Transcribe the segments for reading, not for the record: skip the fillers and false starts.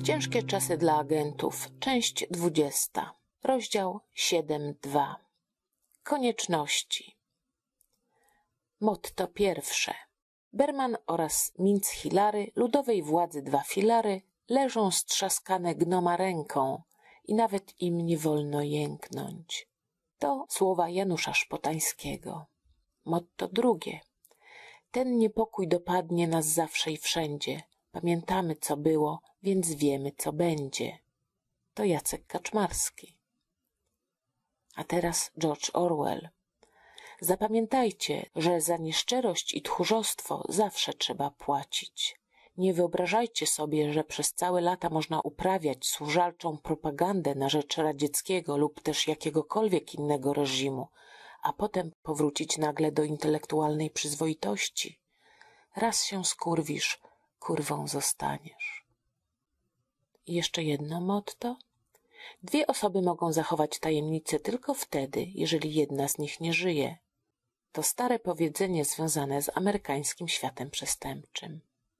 Ciężkie czasy dla agentów. Część 20. Rozdział 7.2. Konieczności. Motto pierwsze. Berman oraz Mintz-Hilary, ludowej władzy 2 filary, leżą strzaskane gnoma ręką i nawet im nie wolno jęknąć. To słowa Janusza Szpotańskiego. Motto drugie. Ten niepokój dopadnie nas zawsze i wszędzie. Pamiętamy, co było, więc wiemy, co będzie. To Jacek Kaczmarski. A teraz George Orwell. Zapamiętajcie, że za nieszczerość i tchórzostwo zawsze trzeba płacić. Nie wyobrażajcie sobie, że przez całe lata można uprawiać służalczą propagandę na rzecz radzieckiego lub też jakiegokolwiek innego reżimu, a potem powrócić nagle do intelektualnej przyzwoitości. Raz się skurwisz, kurwą zostaniesz. I jeszcze jedno motto. 2 osoby mogą zachować tajemnicę tylko wtedy, jeżeli jedna z nich nie żyje. To stare powiedzenie związane z amerykańskim światem przestępczym.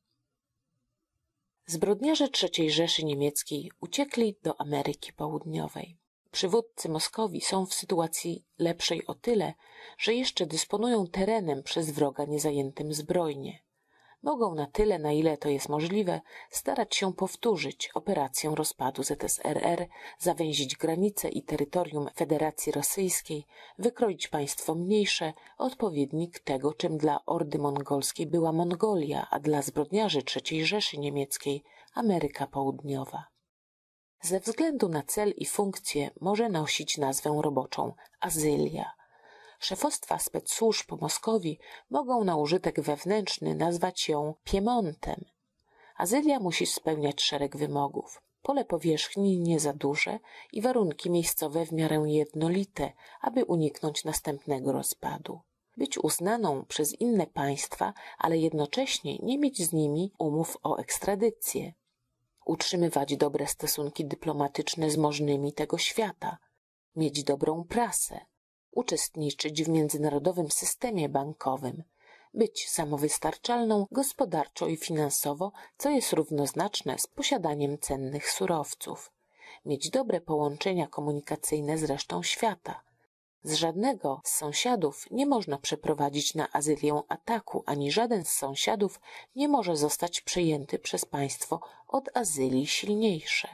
Zbrodniarze III Rzeszy Niemieckiej uciekli do Ameryki Południowej. Przywódcy Moskowii są w sytuacji lepszej o tyle, że jeszcze dysponują terenem przez wroga niezajętym zbrojnie. Mogą na tyle, na ile to jest możliwe, starać się powtórzyć operację rozpadu ZSRR, zawęzić granice i terytorium Federacji Rosyjskiej, wykroić państwo mniejsze, odpowiednik tego, czym dla Ordy Mongolskiej była Mongolia, a dla zbrodniarzy III Rzeszy Niemieckiej Ameryka Południowa. Ze względu na cel i funkcję może nosić nazwę roboczą Azylia. Szefostwa specsłużb Moskowii mogą na użytek wewnętrzny nazwać ją Piemontem. Azylia musi spełniać szereg wymogów. Pole powierzchni nie za duże i warunki miejscowe w miarę jednolite, aby uniknąć następnego rozpadu. Być uznaną przez inne państwa, ale jednocześnie nie mieć z nimi umów o ekstradycję. Utrzymywać dobre stosunki dyplomatyczne z możnymi tego świata. Mieć dobrą prasę. Uczestniczyć w międzynarodowym systemie bankowym, być samowystarczalną gospodarczo i finansowo, co jest równoznaczne z posiadaniem cennych surowców, mieć dobre połączenia komunikacyjne z resztą świata. Z żadnego z sąsiadów nie można przeprowadzić na Azylię ataku, ani żaden z sąsiadów nie może zostać przejęty przez państwo od Azylii silniejsze.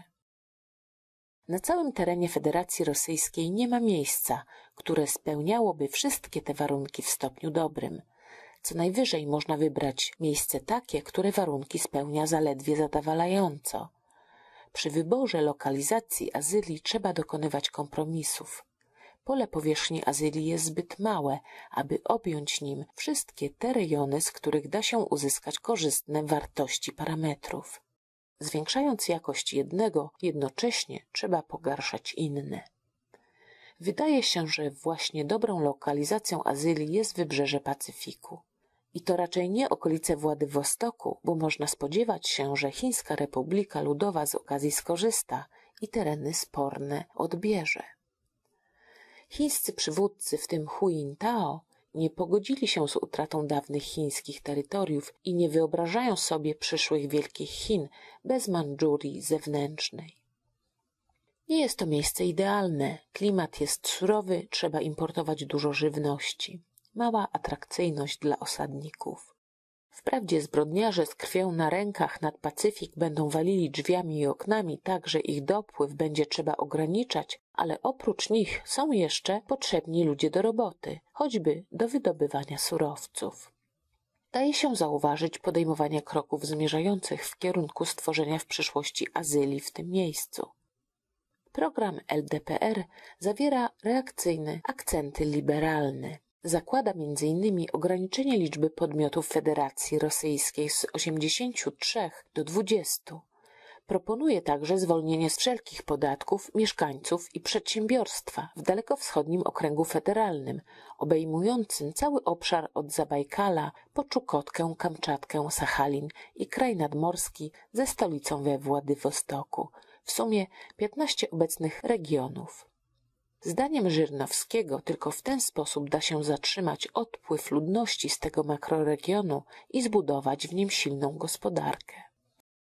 Na całym terenie Federacji Rosyjskiej nie ma miejsca, które spełniałoby wszystkie te warunki w stopniu dobrym. Co najwyżej można wybrać miejsce takie, które warunki spełnia zaledwie zadowalająco. Przy wyborze lokalizacji Azylii trzeba dokonywać kompromisów. Pole powierzchni Azylii jest zbyt małe, aby objąć nim wszystkie te rejony, z których da się uzyskać korzystne wartości parametrów. Zwiększając jakość jednego, jednocześnie trzeba pogarszać inne. Wydaje się, że właśnie dobrą lokalizacją Azylii jest wybrzeże Pacyfiku. I to raczej nie okolice Władywostoku, bo można spodziewać się, że Chińska Republika Ludowa z okazji skorzysta i tereny sporne odbierze. Chińscy przywódcy, w tym Hu Jintao, nie pogodzili się z utratą dawnych chińskich terytoriów i nie wyobrażają sobie przyszłych wielkich Chin bez Mandżurii zewnętrznej. Nie jest to miejsce idealne, klimat jest surowy, trzeba importować dużo żywności. Mała atrakcyjność dla osadników. Wprawdzie zbrodniarze z krwią na rękach nad Pacyfik będą walili drzwiami i oknami tak, że ich dopływ będzie trzeba ograniczać, ale oprócz nich są jeszcze potrzebni ludzie do roboty, choćby do wydobywania surowców. Daje się zauważyć podejmowanie kroków zmierzających w kierunku stworzenia w przyszłości Azylii w tym miejscu. Program LDPR zawiera reakcyjne akcenty liberalne. Zakłada m.in. ograniczenie liczby podmiotów Federacji Rosyjskiej z 83 do 20. Proponuje także zwolnienie z wszelkich podatków mieszkańców i przedsiębiorstwa w dalekowschodnim okręgu federalnym, obejmującym cały obszar od Zabajkala po Czukotkę, Kamczatkę, Sachalin i kraj nadmorski ze stolicą we Władywostoku, w sumie 15 obecnych regionów. Zdaniem Żyrnowskiego tylko w ten sposób da się zatrzymać odpływ ludności z tego makroregionu i zbudować w nim silną gospodarkę.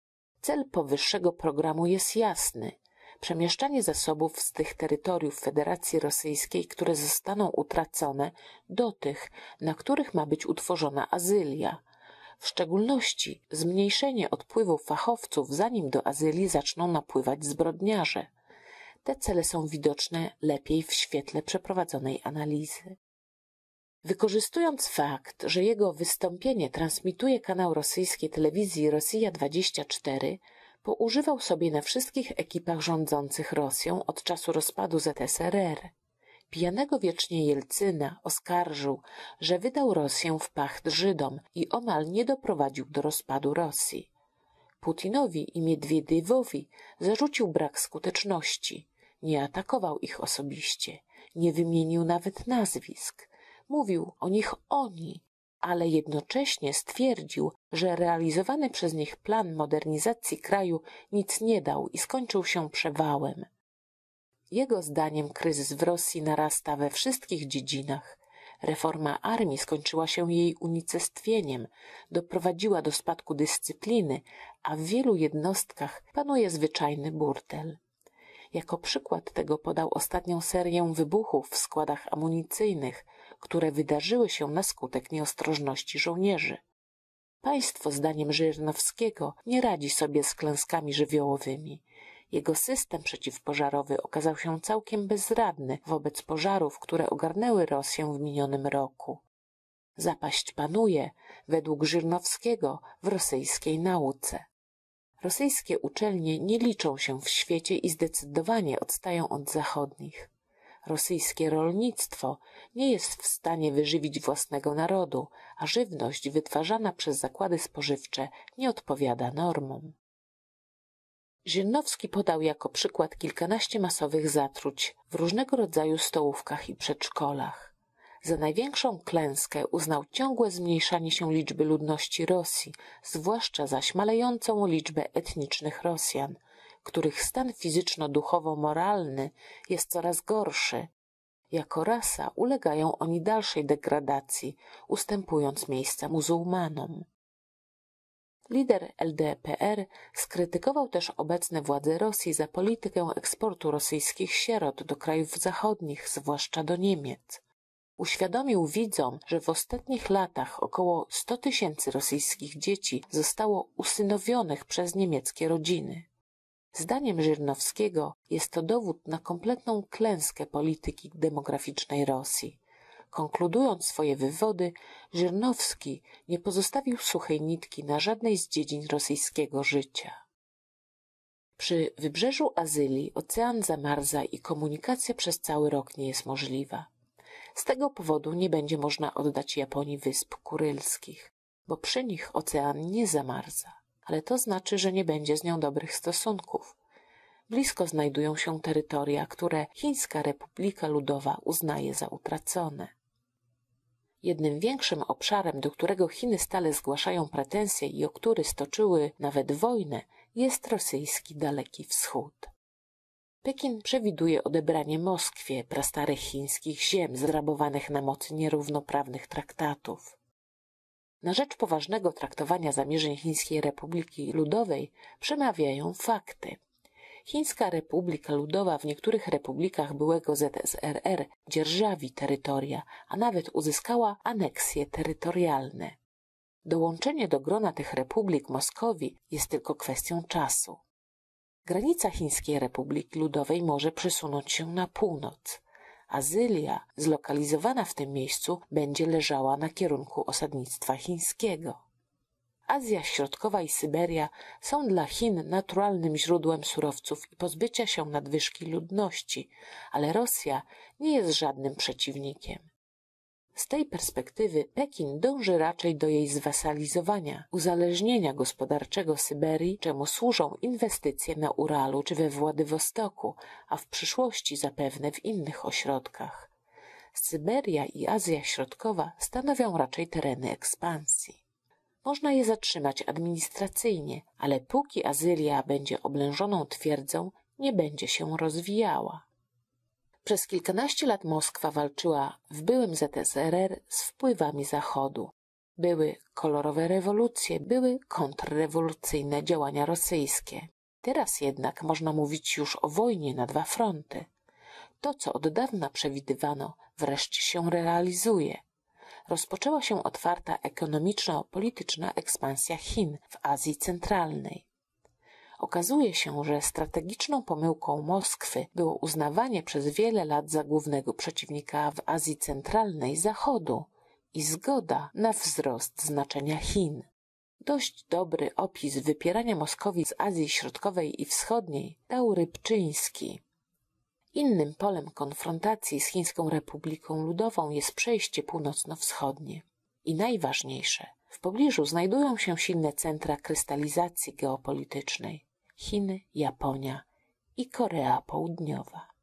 Cel powyższego programu jest jasny: przemieszczanie zasobów z tych terytoriów Federacji Rosyjskiej, które zostaną utracone, do tych, na których ma być utworzona Azylia. W szczególności zmniejszenie odpływu fachowców, zanim do Azylii zaczną napływać zbrodniarze. Te cele są widoczne lepiej w świetle przeprowadzonej analizy. Wykorzystując fakt, że jego wystąpienie transmituje kanał rosyjskiej telewizji Rosja-24, poużywał sobie na wszystkich ekipach rządzących Rosją od czasu rozpadu ZSRR. Pijanego wiecznie Jelcyna oskarżył, że wydał Rosję w pacht Żydom i omal nie doprowadził do rozpadu Rosji. Putinowi i Miedwiediewowi zarzucił brak skuteczności. Nie atakował ich osobiście, nie wymienił nawet nazwisk. Mówił o nich oni, ale jednocześnie stwierdził, że realizowany przez nich plan modernizacji kraju nic nie dał i skończył się przewałem. Jego zdaniem kryzys w Rosji narasta we wszystkich dziedzinach. Reforma armii skończyła się jej unicestwieniem, doprowadziła do spadku dyscypliny, a w wielu jednostkach panuje zwyczajny burdel. Jako przykład tego podał ostatnią serię wybuchów w składach amunicyjnych, które wydarzyły się na skutek nieostrożności żołnierzy. Państwo, zdaniem Żyrnowskiego, nie radzi sobie z klęskami żywiołowymi. Jego system przeciwpożarowy okazał się całkiem bezradny wobec pożarów, które ogarnęły Rosję w minionym roku. Zapaść panuje, według Żyrnowskiego, w rosyjskiej nauce. Rosyjskie uczelnie nie liczą się w świecie i zdecydowanie odstają od zachodnich. Rosyjskie rolnictwo nie jest w stanie wyżywić własnego narodu, a żywność wytwarzana przez zakłady spożywcze nie odpowiada normom. Żyrnowski podał jako przykład kilkanaście masowych zatruć w różnego rodzaju stołówkach i przedszkolach. Za największą klęskę uznał ciągłe zmniejszanie się liczby ludności Rosji, zwłaszcza zaś malejącą liczbę etnicznych Rosjan, których stan fizyczno-duchowo-moralny jest coraz gorszy. Jako rasa ulegają oni dalszej degradacji, ustępując miejsca muzułmanom. Lider LDPR skrytykował też obecne władze Rosji za politykę eksportu rosyjskich sierot do krajów zachodnich, zwłaszcza do Niemiec. Uświadomił widzom, że w ostatnich latach około 100 000 rosyjskich dzieci zostało usynowionych przez niemieckie rodziny. Zdaniem Żyrnowskiego jest to dowód na kompletną klęskę polityki demograficznej Rosji. Konkludując swoje wywody, Żyrnowski nie pozostawił suchej nitki na żadnej z dziedzin rosyjskiego życia. Przy wybrzeżu Azylii ocean zamarza i komunikacja przez cały rok nie jest możliwa. Z tego powodu nie będzie można oddać Japonii Wysp Kurylskich, bo przy nich ocean nie zamarza, ale to znaczy, że nie będzie z nią dobrych stosunków. Blisko znajdują się terytoria, które Chińska Republika Ludowa uznaje za utracone. Jednym większym obszarem, do którego Chiny stale zgłaszają pretensje i o który stoczyły nawet wojnę, jest rosyjski Daleki Wschód. Pekin przewiduje odebranie Moskwie prastarych chińskich ziem zrabowanych na mocy nierównoprawnych traktatów. Na rzecz poważnego traktowania zamierzeń Chińskiej Republiki Ludowej przemawiają fakty. Chińska Republika Ludowa w niektórych republikach byłego ZSRR dzierżawi terytoria, a nawet uzyskała aneksje terytorialne. Dołączenie do grona tych republik Moskowi jest tylko kwestią czasu. Granica Chińskiej Republiki Ludowej może przesunąć się na północ. Azylia, zlokalizowana w tym miejscu, będzie leżała na kierunku osadnictwa chińskiego. Azja Środkowa i Syberia są dla Chin naturalnym źródłem surowców i pozbycia się nadwyżki ludności, ale Rosja nie jest żadnym przeciwnikiem. Z tej perspektywy Pekin dąży raczej do jej zwasalizowania, uzależnienia gospodarczego Syberii, czemu służą inwestycje na Uralu czy we Władywostoku, a w przyszłości zapewne w innych ośrodkach. Syberia i Azja Środkowa stanowią raczej tereny ekspansji. Można je zatrzymać administracyjnie, ale póki Azylia będzie oblężoną twierdzą, nie będzie się rozwijała. Przez kilkanaście lat Moskwa walczyła w byłym ZSRR z wpływami Zachodu. Były kolorowe rewolucje, były kontrrewolucyjne działania rosyjskie. Teraz jednak można mówić już o wojnie na dwa fronty. To, co od dawna przewidywano, wreszcie się realizuje. Rozpoczęła się otwarta ekonomiczno-polityczna ekspansja Chin w Azji Centralnej. Okazuje się, że strategiczną pomyłką Moskwy było uznawanie przez wiele lat za głównego przeciwnika w Azji Centralnej Zachodu i zgoda na wzrost znaczenia Chin. Dość dobry opis wypierania Moskwi z Azji Środkowej i Wschodniej dał Rybczyński. Innym polem konfrontacji z Chińską Republiką Ludową jest przejście północno-wschodnie. I najważniejsze, w pobliżu znajdują się silne centra krystalizacji geopolitycznej – Chiny, Japonia i Korea Południowa.